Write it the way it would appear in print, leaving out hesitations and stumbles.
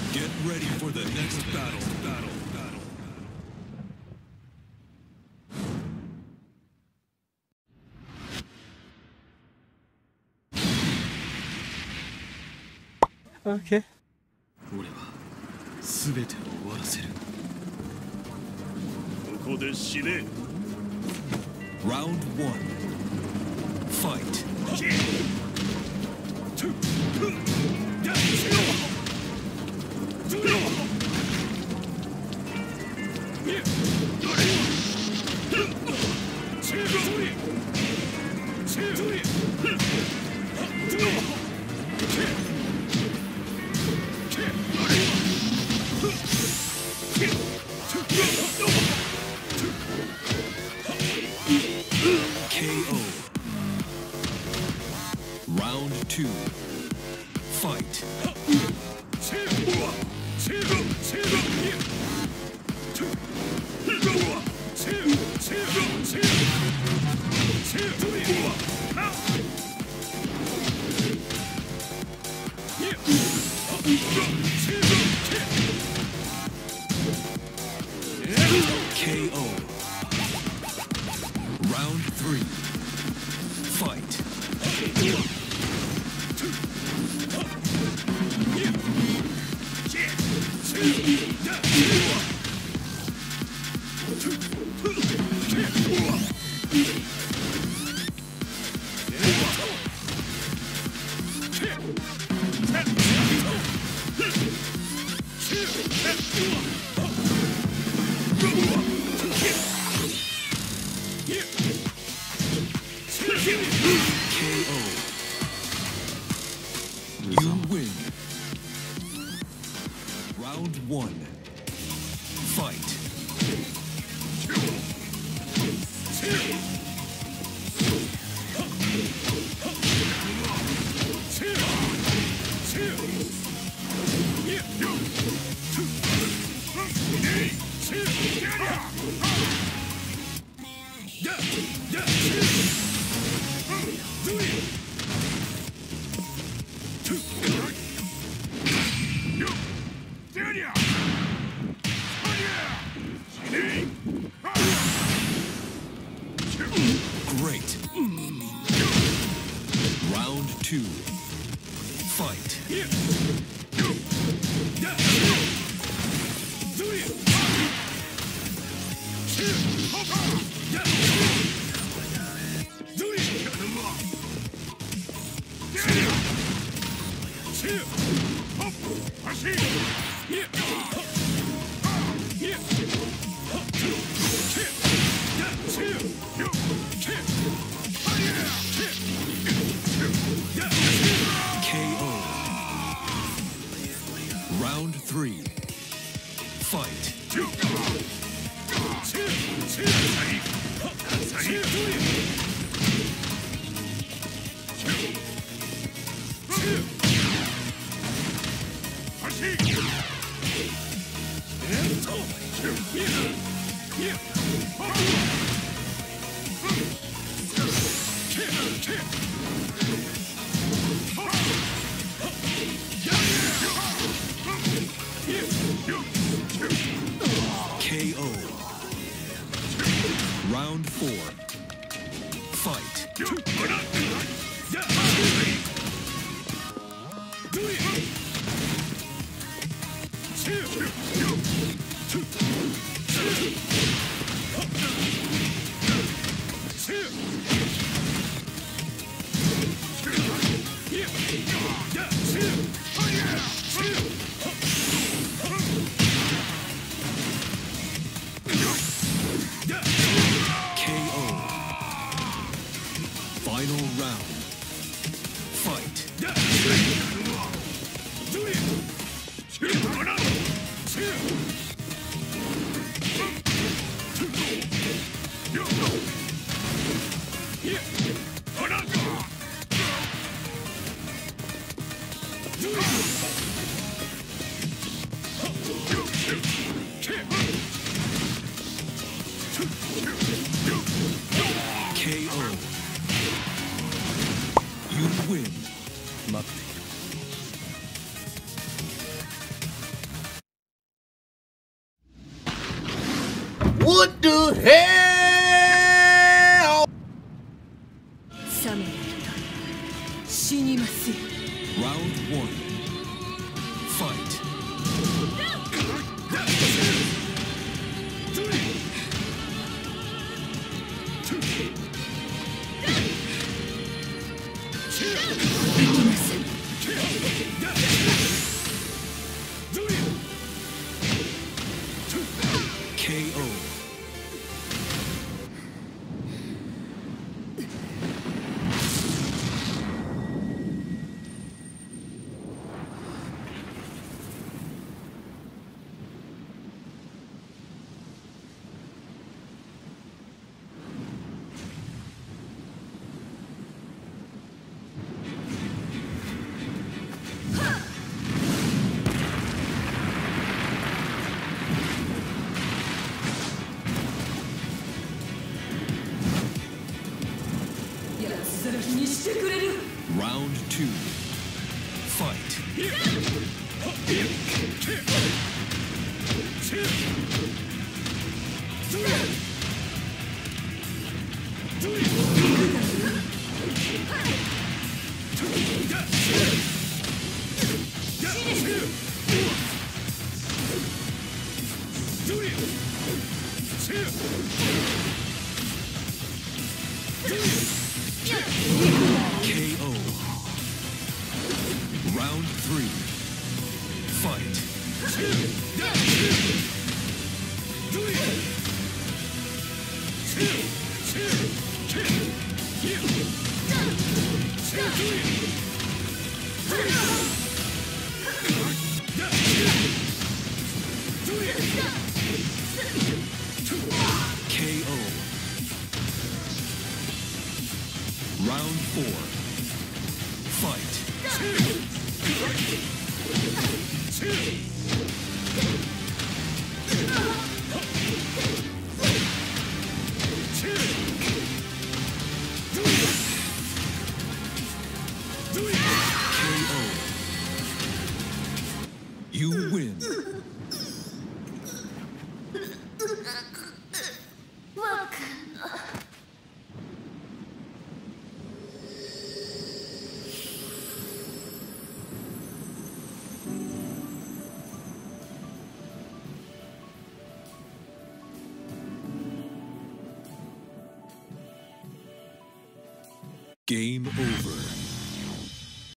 Get ready for the next battle. Okay. 俺は全てを終わらせる。 ここで死ね。 Round 1. Fight. KO. Round 2. Fight. KO. Round 3. Fight. KO. You win. Round 1. Fight. Great. Round 2. Fight. KO. Round 3. Fight. KO. Round 4. Fight. KO. Final round. Fight. KO. You win. 待っている。 What the hell? サムライと死にますよ。 Round 1. Fight. KO. Round 2. Fight. KO. Round 3. Fight. KO. Round 4. Fight. KO. You win. Game over.